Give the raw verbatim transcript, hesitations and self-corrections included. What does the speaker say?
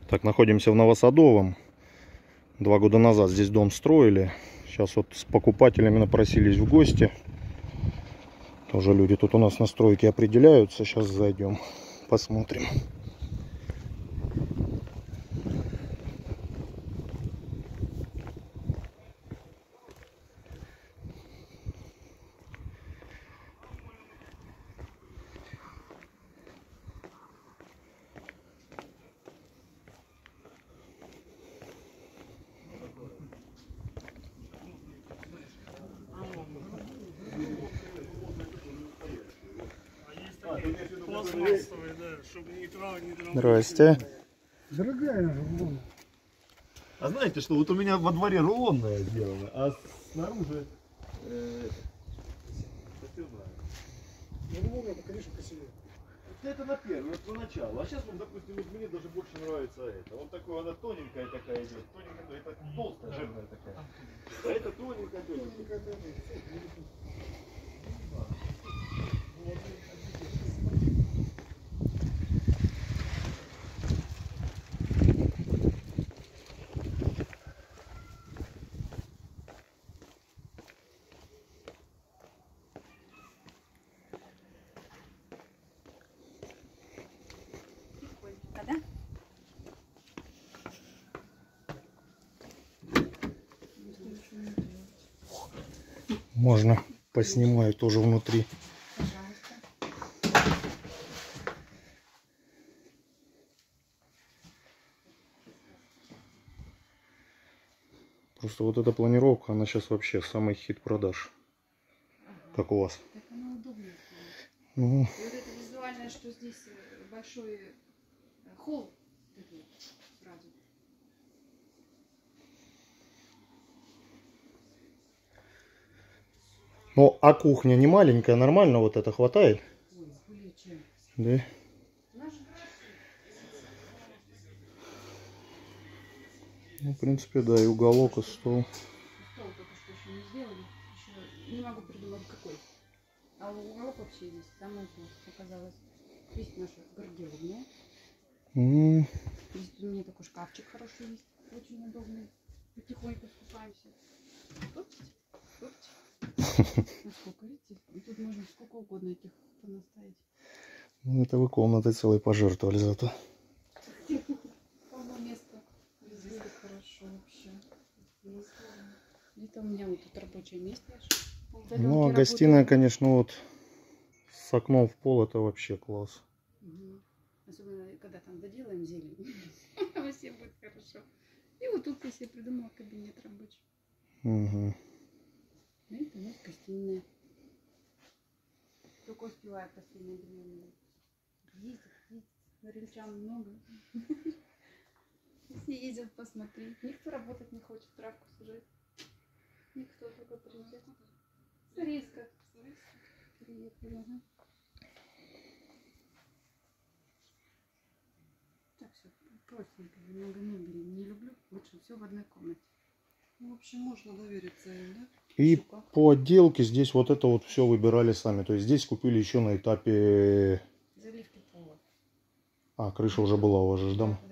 Так, находимся в Новосадовом. Два года назад здесь дом строили. Сейчас вот с покупателями напросились в гости. Тоже люди тут у нас на стройке определяются. Сейчас зайдем, посмотрим. Пластмассовый, да, чтобы ни трава, ни дрова. Здрасте. Дорогая рулон. А знаете что, вот у меня во дворе рулонная сделана, а снаружи э, Рулон это, конечно, красивее. это на первый, вот поначалу. А сейчас, вот, допустим, вот мне даже больше нравится это. Вот такое, она тоненькая такая идет, тоненькая, это толстая, жирная такая. А это тоненькая, тоненькая. Можно поснимаю тоже внутри. Просто вот эта планировка, она сейчас вообще самый хит продаж. Как у вас? Так она удобная. Ну, И вот это визуальное, что здесь большой холл такой сразу. ну, а кухня не маленькая, нормально вот это хватает? Ой, более чем. Да. Ну, в принципе, да, и уголок, и стол. Стол только что еще не сделали. Еще не могу придумать какой. А уголок вообще здесь самое то оказалось. Здесь наша гардеробная. М-м. Здесь у меня такой шкафчик хороший есть. Очень удобный. Потихоньку скупаемся. Оптить, оптить. Ну сколько, видите? И тут можно сколько угодно этих понаставить. Ну, это вы комнатой целой пожертвовали зато. Полно места. Везде хорошо вообще. Это у меня вот тут рабочее место. Ну, а гостиная, конечно, вот с окном в пол, это вообще класс. Угу. Особенно, когда там доделаем зелень. Вообще будет хорошо. И вот тут я себе придумала кабинет рабочий. Угу. Это у нас гостиная. Только успеваю в последнее время. Ездит, ездит. Норильчан много. Все ездят посмотреть. Никто работать не хочет, травку сажать. Никто только приезжает. С Рейска. Приехали, ага. Так, все простенько, много мебели не люблю. Лучше все в одной комнате. В общем, можно довериться им, да? И по отделке здесь вот это вот все выбирали сами. То есть здесь купили еще на этапе... Заливки пола. А, крыша уже была у вас же, да?